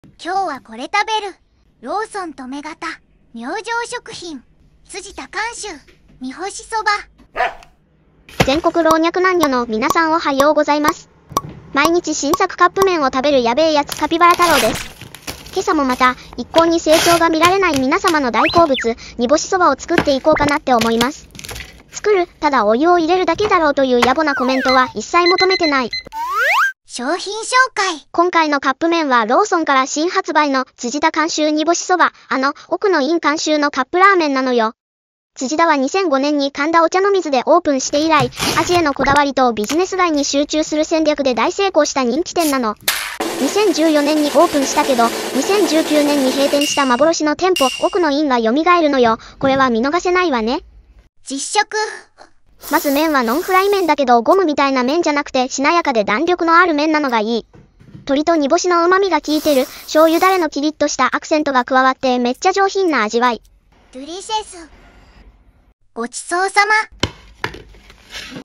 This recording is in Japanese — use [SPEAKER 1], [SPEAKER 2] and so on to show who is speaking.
[SPEAKER 1] 今日はこれ食べる。ローソンと目型明星食品辻田監修煮干しそば。
[SPEAKER 2] 全国老若男女の皆さんおはようございます。毎日新作カップ麺を食べるやべえやつカピバラ太郎です。今朝もまた一向に成長が見られない皆様の大好物煮干しそばを作っていこうかなって思います。作る、ただお湯を入れるだけだろうという野暮なコメントは一切求めてない。
[SPEAKER 1] 商品紹介。
[SPEAKER 2] 今回のカップ麺はローソンから新発売の辻田監修煮干しそば、奥の院監修のカップラーメンなのよ。辻田は2005年に神田お茶の水でオープンして以来、味へのこだわりとビジネス街に集中する戦略で大成功した人気店なの。2014年にオープンしたけど、2019年に閉店した幻の店舗、奥の院が蘇るのよ。これは見逃せないわね。
[SPEAKER 1] 実食。
[SPEAKER 2] まず麺はノンフライ麺だけどゴムみたいな麺じゃなくてしなやかで弾力のある麺なのがいい。鶏と煮干しの旨味が効いてる、醤油だれのキリッとしたアクセントが加わってめっちゃ上品な味わい。
[SPEAKER 1] デリシェス。ごちそうさま。